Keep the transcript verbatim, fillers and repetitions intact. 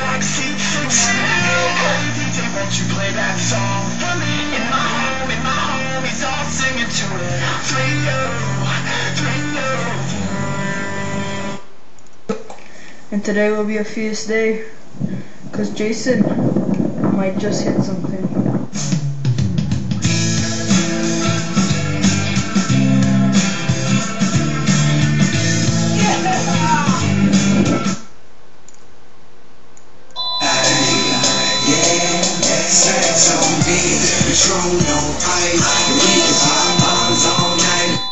backseat singing. Hey D J, won't you play that song for me? In my home, in my home, he's all singing to it. three oh, three oh. And today will be a fierce day, cause Jason might just hit something.